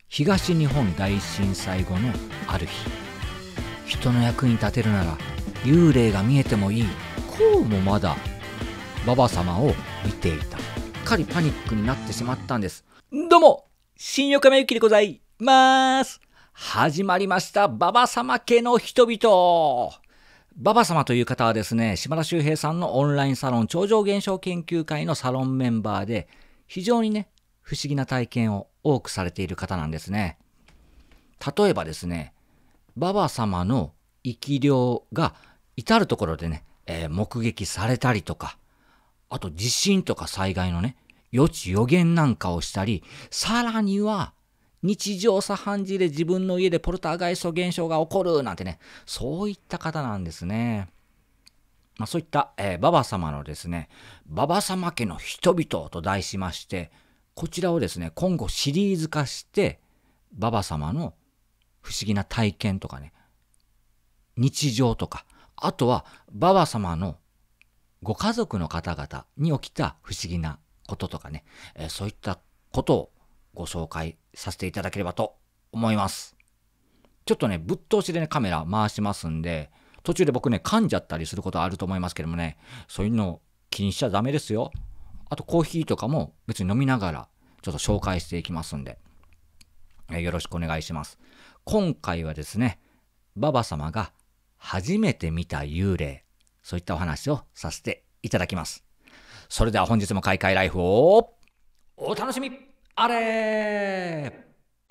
東日本大震災後のある日、人の役に立てるなら幽霊が見えてもいい、こうもまだババ様を見ていた。すっかりパニックになってしまったんです。どうも、新横山由紀でございます。始まりましたババ様家の人々。ババ様という方はですね、島田秀平さんのオンラインサロン超常現象研究会のサロンメンバーで、非常にね、不思議な体験を多くされている方なんですね。例えばですね、ババ様の生き量が至るところでね、目撃されたりとか、あと地震とか災害のね、予知予言なんかをしたり、さらには日常茶飯事で自分の家でポルターガイスト現象が起こるなんてね、そういった方なんですね。そういった、ババ様のですね、ババ様家の人々と題しまして、こちらをですね、今後シリーズ化して、ババ様の不思議な体験とかね、日常とか、あとはババ様のご家族の方々に起きた不思議なこととかね、そういったことをご紹介させていただければと思います。ちょっとね、ぶっ通しでね、カメラ回しますんで、途中で僕ね、噛んじゃったりすることあると思いますけどもね、そういうの気にしちゃダメですよ。あとコーヒーとかも別に飲みながらちょっと紹介していきますんで、よろしくお願いします。今回はですね、ババ様が初めて見た幽霊、そういったお話をさせていただきます。それでは本日も開会ライフをお楽しみあれ。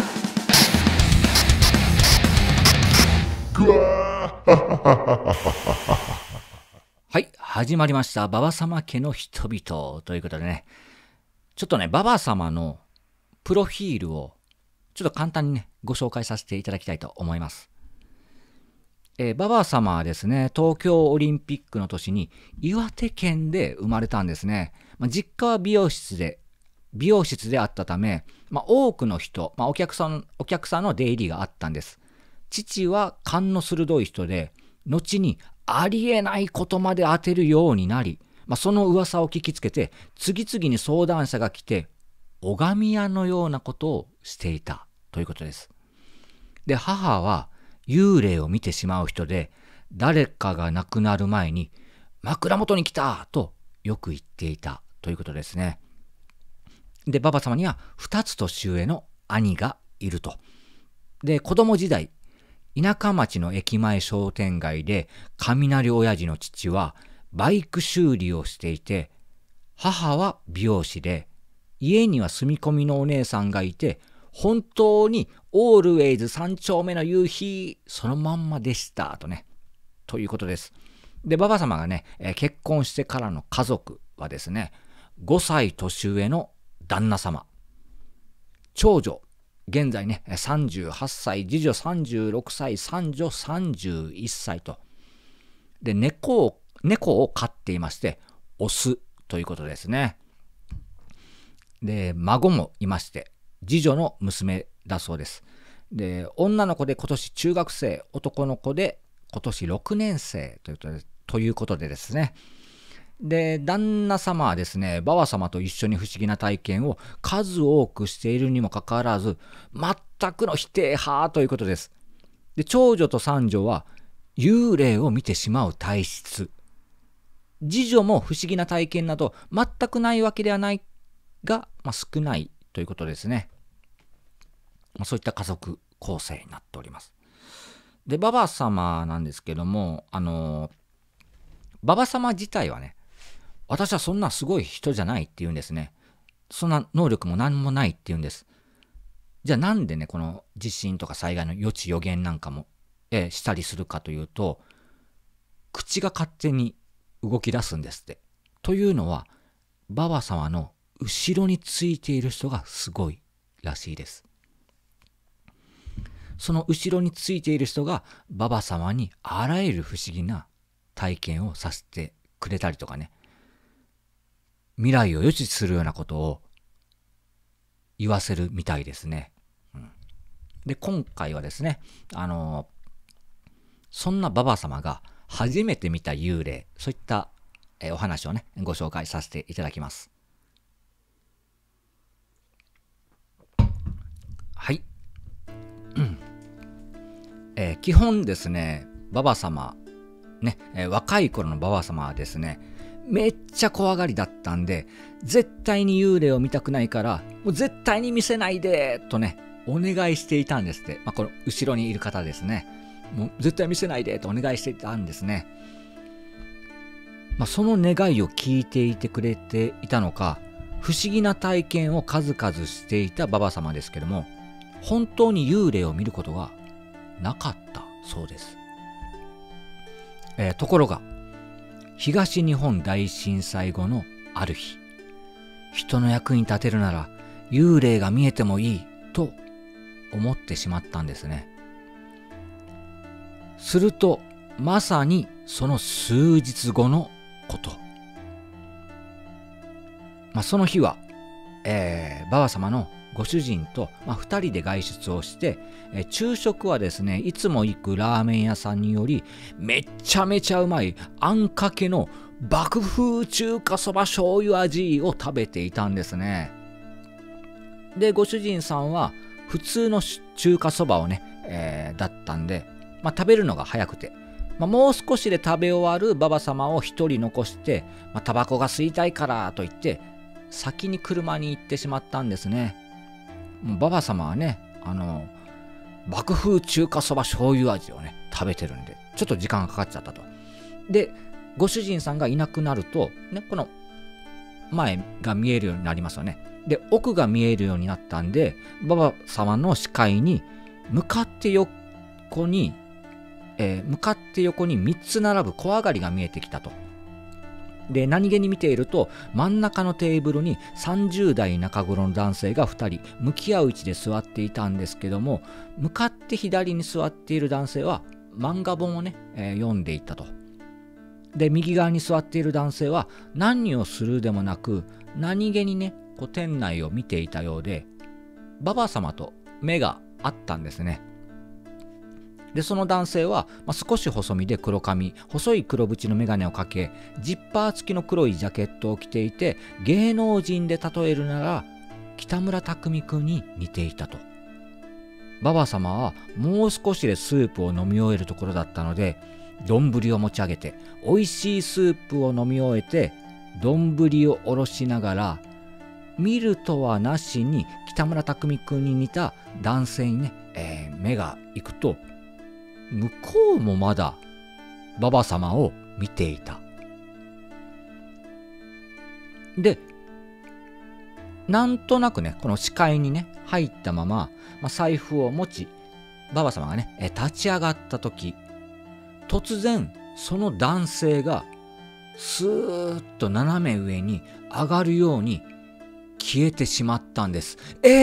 はい、始まりました。ババ様家の人々ということでね、ちょっとね、ババ様のプロフィールをちょっと簡単にね、ご紹介させていただきたいと思います。ババ様はですね、東京オリンピックの年に岩手県で生まれたんですね。実家は美容室であったため、多くの人、お客さんの出入りがあったんです。父は勘の鋭い人で、後にありえないことまで当てるようになり、その噂を聞きつけて、次々に相談者が来て、拝み屋のようなことをしていたということです。で、母は幽霊を見てしまう人で、誰かが亡くなる前に、枕元に来たとよく言っていたということですね。で、ババ様には2つ年上の兄がいると。で、子供時代、田舎町の駅前商店街で雷親父の父はバイク修理をしていて、母は美容師で、家には住み込みのお姉さんがいて、本当にオールウェイズ三丁目の夕日そのまんまでしたとね、ということです。で、ババ様がね、結婚してからの家族はですね、5歳年上の旦那様、長女現在ね、38歳、次女36歳、三女31歳と。で、猫を飼っていまして、オスということですね。で、孫もいまして、次女の娘だそうです。で、女の子で今年中学生、男の子で今年6年生ということでですね。で、旦那様はですね、ババ様と一緒に不思議な体験を数多くしているにもかかわらず、全くの否定派ということです。で、長女と三女は幽霊を見てしまう体質。次女も不思議な体験など全くないわけではないが、少ないということですね。そういった家族構成になっております。で、ババ様なんですけども、ババ様自体はね、私はそんなすごい人じゃないって言うんですね。そんな能力も何もないって言うんです。じゃあなんでね、この地震とか災害の予知予言なんかも、したりするかというと、口が勝手に動き出すんですって。というのは、ババ様の後ろについている人がすごいらしいです。その後ろについている人がババ様にあらゆる不思議な体験をさせてくれたりとかね、未来を予知するようなことを言わせるみたいですね。で、今回はですね、そんなババ様が初めて見た幽霊、そういった、お話をね、ご紹介させていただきます。はい、 基本ですね、ババ様、ね、若い頃のババ様はですね、めっちゃ怖がりだったんで、絶対に幽霊を見たくないから、もう絶対に見せないでとね、お願いしていたんですって。この後ろにいる方ですね。もう絶対見せないでとお願いしていたんですね。その願いを聞いていてくれていたのか、不思議な体験を数々していたババ様ですけども、本当に幽霊を見ることがなかったそうです。ところが、東日本大震災後のある日、人の役に立てるなら幽霊が見えてもいいと思ってしまったんですね。すると、まさにその数日後のこと。その日は、ババ様のご主人と、2人で外出をして、昼食はですね、いつも行くラーメン屋さんにより、めちゃめちゃうまいあんかけの爆風中華そば醤油味を食べていたんですね。で、ご主人さんは普通の中華そばをね、だったんで、食べるのが早くて、もう少しで食べ終わるババ様を一人残して、タバコが吸いたいからと言って、先に車に行ってしまったんですね。ババ様はね、爆風中華そば醤油味をね、食べてるんで、ちょっと時間がかかっちゃったと。で、ご主人さんがいなくなると、ね、この前が見えるようになりますよね。で、奥が見えるようになったんで、ババ様の視界に向かって横に3つ並ぶ小上がりが見えてきたと。で、何気に見ていると、真ん中のテーブルに30代中頃の男性が2人、向き合う位置で座っていたんですけども、向かって左に座っている男性は漫画本をね、読んでいたと。で、右側に座っている男性は何をするでもなく、何気にね、店内を見ていたようで、ババ様と目が合ったんですね。で、その男性は、少し細身で黒髪、細い黒縁の眼鏡をかけ、ジッパー付きの黒いジャケットを着ていて、芸能人で例えるなら、北村匠海君に似ていたと。ババ様はもう少しでスープを飲み終えるところだったので、丼を持ち上げて、美味しいスープを飲み終えて、丼を下ろしながら、見るとはなしに北村匠海君に似た男性にね、目が行くと、向こうもまだババ様を見ていた。で、なんとなくね、この視界にね、入ったまま、財布を持ち、ババ様がね、立ち上がったとき、突然、その男性が、スーッと斜め上に上がるように消えてしまったんです。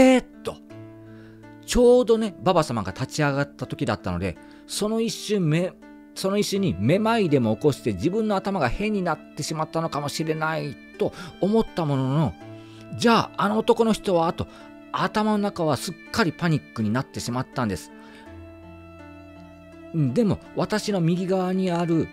ちょうどね、ババ様が立ち上がった時だったので、その一瞬にめまいでも起こして自分の頭が変になってしまったのかもしれないと思ったものの、じゃああの男の人はと頭の中はすっかりパニックになってしまったんです。でも私の右側にある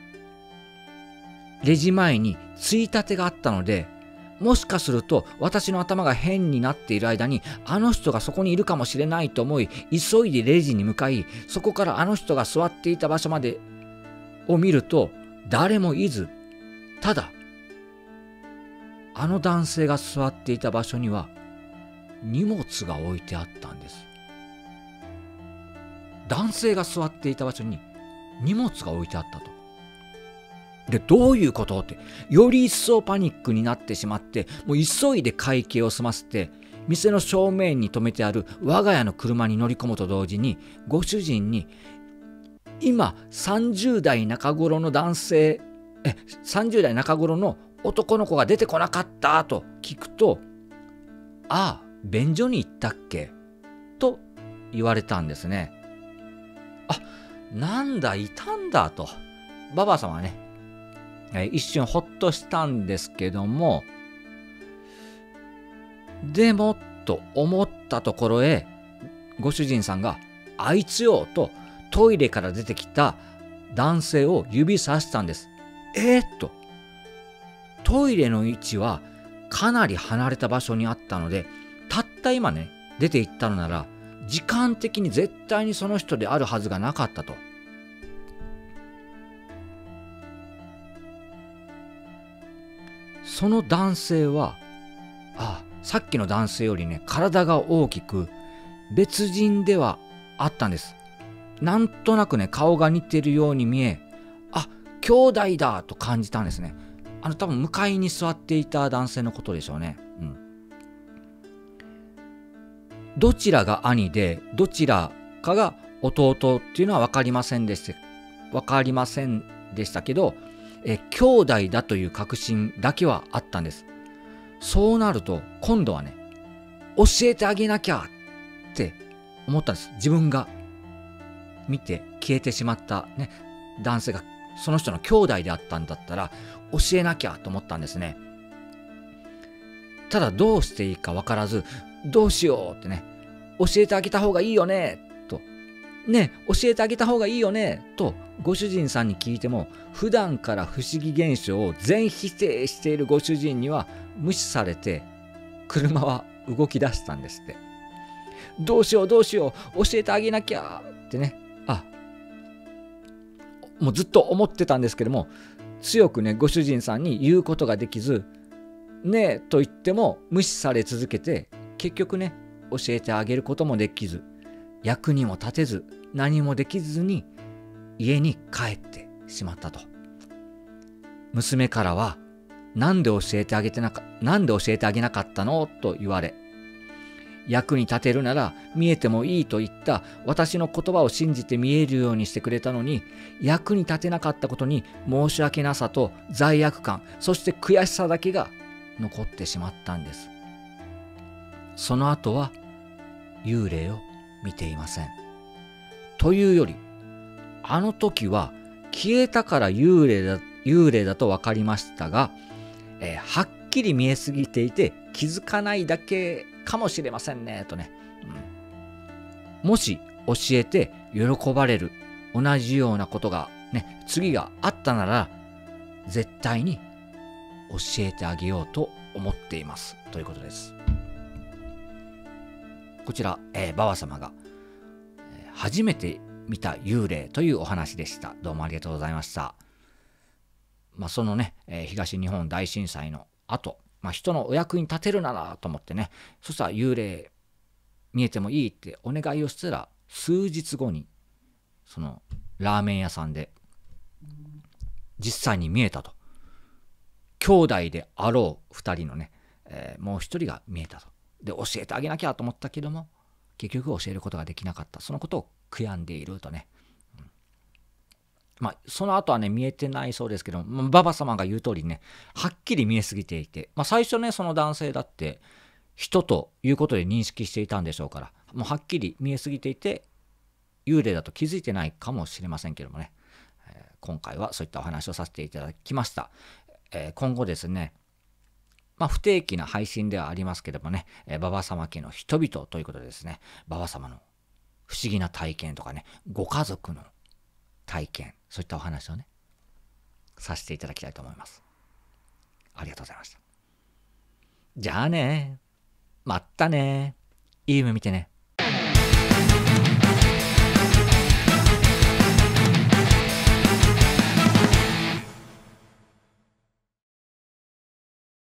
レジ前についたてがあったので、もしかすると私の頭が変になっている間にあの人がそこにいるかもしれないと思い、急いでレジに向かい、そこからあの人が座っていた場所までを見ると誰もいず、ただあの男性が座っていた場所には荷物が置いてあったんです。男性が座っていた場所に荷物が置いてあったと。で、どういうことって、より一層パニックになってしまって、もう急いで会計を済ませて、店の正面に止めてある我が家の車に乗り込むと同時に、ご主人に、今30代中頃の男の子が出てこなかったと聞くと、ああ、便所に行ったっけと言われたんですね。あ、なんだ、いたんだと。ババ様はね、一瞬ほっとしたんですけども、でもと思ったところへ、ご主人さんが、あいつよとトイレから出てきた男性を指さしたんです。と、トイレの位置はかなり離れた場所にあったので、たった今ね、出て行ったのなら、 時間的に絶対にその人であるはずがなかったと。その男性はさっきの男性よりね体が大きく別人ではあったんです。なんとなくね顔が似てるように見え、兄弟だと感じたんですね。多分向かいに座っていた男性のことでしょうね。どちらが兄でどちらかが弟っていうのは分かりませんでしたけど、兄弟だという確信だけはあったんです。そうなると今度はね、教えてあげなきゃって思ったんです。自分が見て消えてしまったね男性がその人の兄弟であったんだったら教えなきゃと思ったんですね。ただどうしていいか分からず、どうしようってね、教えてあげた方がいいよねと、教えてあげた方がいいよねとご主人さんに聞いても、普段から不思議現象を全否定しているご主人には無視されて、車は動き出したんですって。どうしよう教えてあげなきゃってね、もうずっと思ってたんですけども、強くねご主人さんに言うことができず、ねえと言っても無視され続けて、結局ね教えてあげることもできず、役にも立てず何もできずに家に帰ってしまったと。娘からはなんで教えてあげなかったのと言われ、役に立てるなら見えてもいいと言った私の言葉を信じて見えるようにしてくれたのに、役に立てなかったことに申し訳なさと罪悪感、そして悔しさだけが残ってしまったんです。その後は幽霊を見ていません。というより、あの時は消えたから幽霊だと分かりましたが、はっきり見えすぎていて気づかないだけかもしれませんねとね、もし教えて喜ばれる同じようなことがね次があったなら、絶対に教えてあげようと思っていますということです。こちら、ババ様が、初めて見た幽霊というお話でした。どうもありがとうございました。そのね、東日本大震災の後、人のお役に立てるならと思ってね、そしたら幽霊見えてもいいってお願いをしたら、数日後にそのラーメン屋さんで実際に見えたと。兄弟であろう2人のね、もう1人が見えたと。で教えてあげなきゃと思ったけども、結局教えることができなかった。そのことを悔やんでいるとね。その後はね見えてないそうですけども、ババ様が言う通りね、はっきり見えすぎていて、最初ねその男性だって人ということで認識していたんでしょうから、もうはっきり見えすぎていて幽霊だと気づいてないかもしれませんけどもね、今回はそういったお話をさせていただきました。今後ですね、不定期な配信ではありますけどもね、ババ様家の人々ということでですね、ババ様の不思議な体験とかね、ご家族の体験、そういったお話をねさせていただきたいと思います。ありがとうございました。じゃあね、まったね、いい夢見てね。